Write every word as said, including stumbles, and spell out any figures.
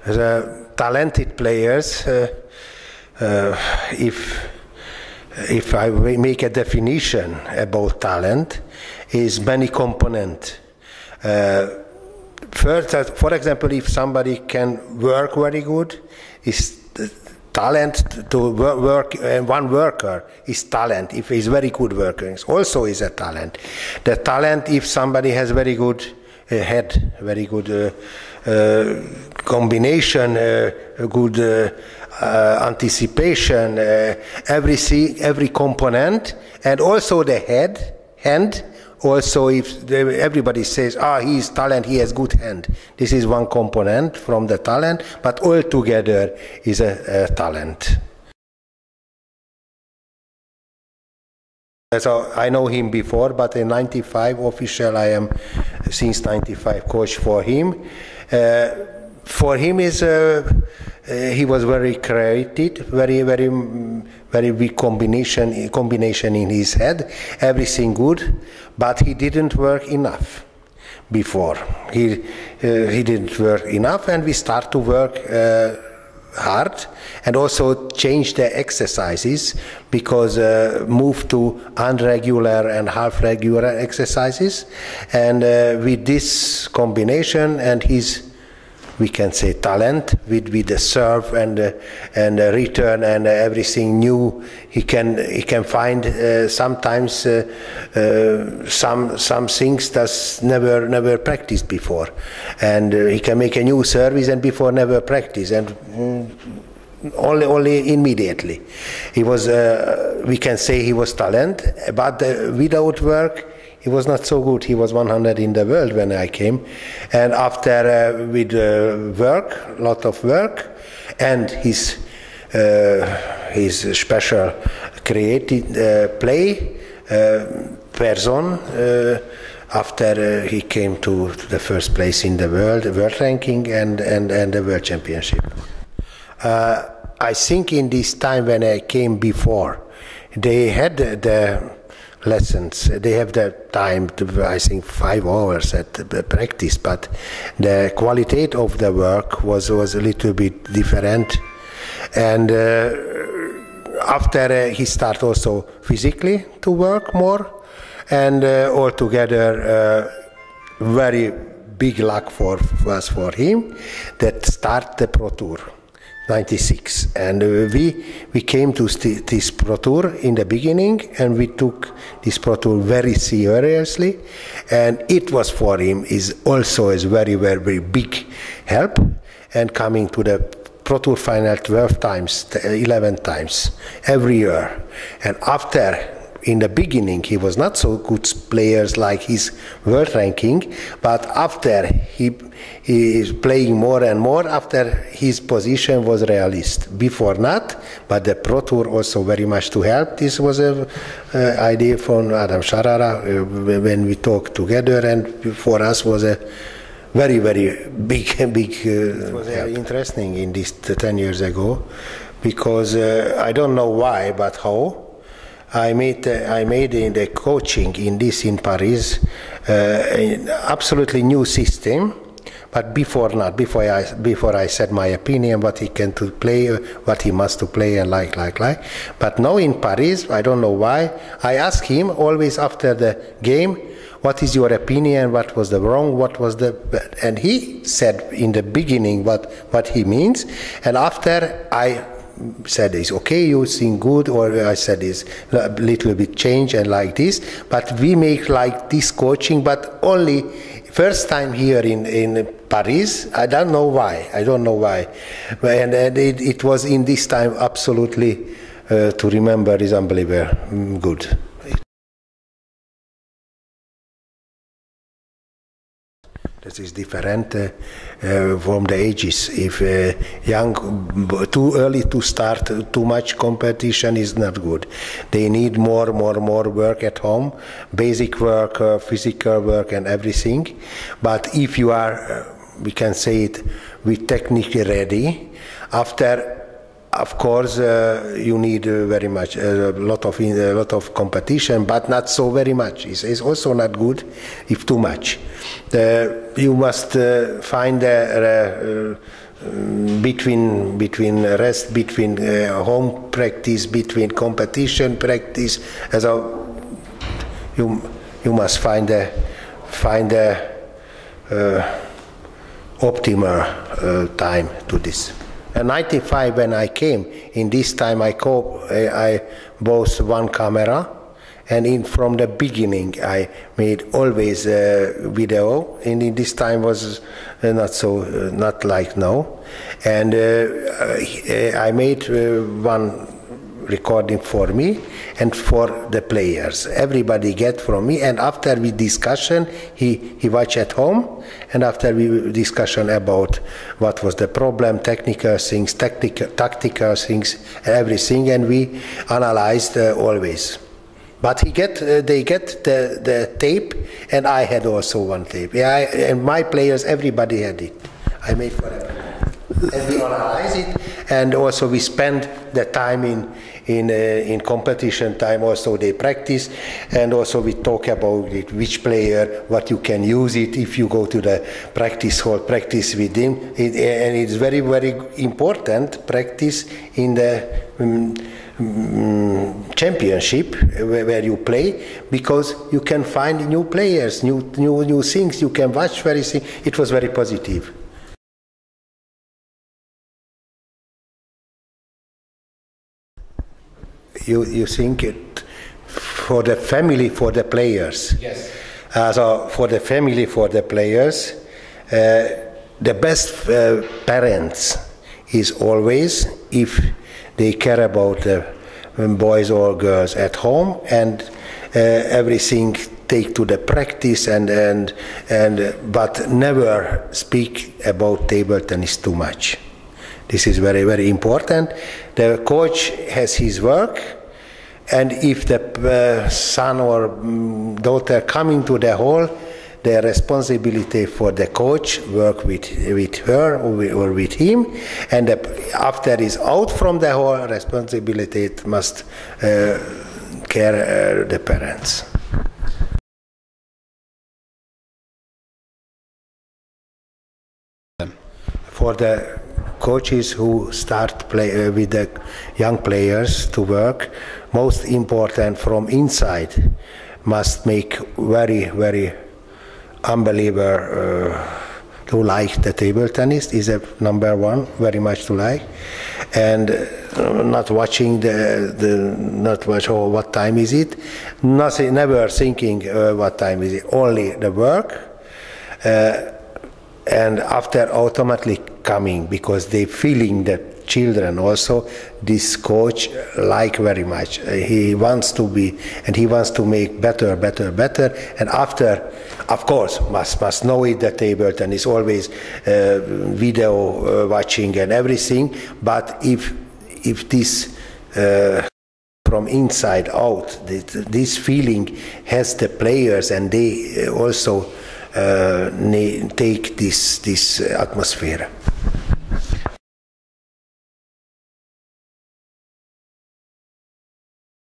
the talented players, uh, uh, if if I make a definition about talent, is many component. Uh, first, uh, for example, if somebody can work very good, is talent to work, and one worker is talent. If he's very good worker, also is a talent. The talent, if somebody has very good uh, head, very good uh, uh, combination, uh, good uh, uh, anticipation, uh, every every component, and also the head, hand. Also, if the, everybody says, ah, he is talent, he has good hand. This is one component from the talent, but all together is a, a talent. So I know him before, but in ninety-five official, I am since ninety-five coach for him. Uh, for him is uh, uh, he was very creative, very very very big combination combination in his head, everything good, but he didn't work enough before. He uh, he didn't work enough, and we start to work uh, hard, and also change the exercises, because uh, move to irregular and half regular exercises, and uh, with this combination and his, we can say, talent with with the serve and uh, and uh, return and uh, everything new, he can he can find uh, sometimes uh, uh, some some things that's never never practiced before, and uh, he can make a new service and before never practiced, and mm, only only immediately. He was uh, we can say he was talent, but uh, without work he was not so good. He was one hundred in the world when I came, and after uh, with uh, work, lot of work, and his uh, his special creative uh, play uh, person. Uh, after uh, he came to, to the first place in the world, world ranking and and and the world championship. Uh, I think in this time when I came before, they had the, the lessons. They have the time to, I think, five hours at the practice, but the quality of the work was was a little bit different. And uh, after uh, he started also physically to work more, and uh, altogether uh, very big luck for was for him that start the Pro Tour. ninety-six, and uh, we we came to this Pro Tour in the beginning, and we took this Pro Tour very seriously, and it was for him is also a very very very big help, and coming to the Pro Tour final twelve times, eleven times every year, and after. In the beginning, he was not so good players like his world ranking, but after he, he is playing more and more, after his position was realist. Before not, but the Pro Tour also very much to help. This was a uh, idea from Adam Sharara uh, when we talked together, and for us was a very very big big. Uh, it was very interesting in this ten years ago, because uh, I don't know why, but how. I made uh, I made in the coaching in this in Paris uh, an absolutely new system, but before not before I before I said my opinion what he can to play, what he must to play and like like like. But now in Paris, I don't know why, I ask him always after the game, what is your opinion? What was the wrong? What was the and he said in the beginning what what he means, and after I. said is okay, you sing good, or I said is a little bit change and like this, but we make like this coaching, but only first time here in in Paris. I don't know why. I don't know why, and, and it, it was in this time absolutely uh, to remember is unbelievable good. This is different uh, uh, from the ages. If uh, young, too early to start, too much competition is not good. They need more, more, more work at home, basic work, uh, physical work, and everything. But if you are, uh, we can say it, with technically ready, after. Of course, uh, you need uh, very much uh, a lot of a lot of competition, but not so very much. It's, it's also not good if too much. Uh, you must uh, find a, a, between between rest, between uh, home practice, between competition practice. As a you you must find a find a uh, optimal uh, time to this. In ninety-five, when I came, in this time I co I, I bought one camera. And in, from the beginning, I made always uh, video, and in this time was uh, not so, uh, not like now. And uh, I made uh, one recording for me and for the players. Everybody get from me, and after we discussion, he, he watch at home, and after we discussion about what was the problem, technical things, tactical, tactical things, everything, and we analyzed uh, always. But he get, uh, they get the, the tape, and I had also one tape. Yeah, I, and my players, everybody had it. I made for everyone. And we analyze it, and also we spend the time in in uh, in competition time. Also they practice, and also we talk about it, which player, what you can use it if you go to the practice hall, practice with him. It, and it's very very important practice in the. Um, championship where you play, because you can find new players, new new new things. You can watch very thing. It was very positive. You you think it for the family, for the players? Yes. Uh, so for the family, for the players, uh, the best uh, parents is always if they care about the boys or girls at home, and uh, everything take to the practice, and and and uh, but never speak about table tennis too much. This is very very important. The coach has his work, and if the uh, son or daughter coming to the hall, the responsibility for the coach work with with her or with, or with him, and the, after he's out from the hall, responsibility it must uh, care uh, the parents. For the coaches who start play uh, with the young players to work, most important from inside must make very very unbeliever uh, to like the table tennis is a number one, very much to like, and uh, not watching the the not watch oh what time is it, nothing, never thinking uh, what time is it, only the work, uh, and after automatically coming, because they feeling that children also this coach like very much. Uh, he wants to be, and he wants to make better, better, better. And after, of course, must must know it. The table tennis always uh, video uh, watching and everything. But if if this uh, from inside out, this, this feeling has the players, and they also uh, take this this atmosphere.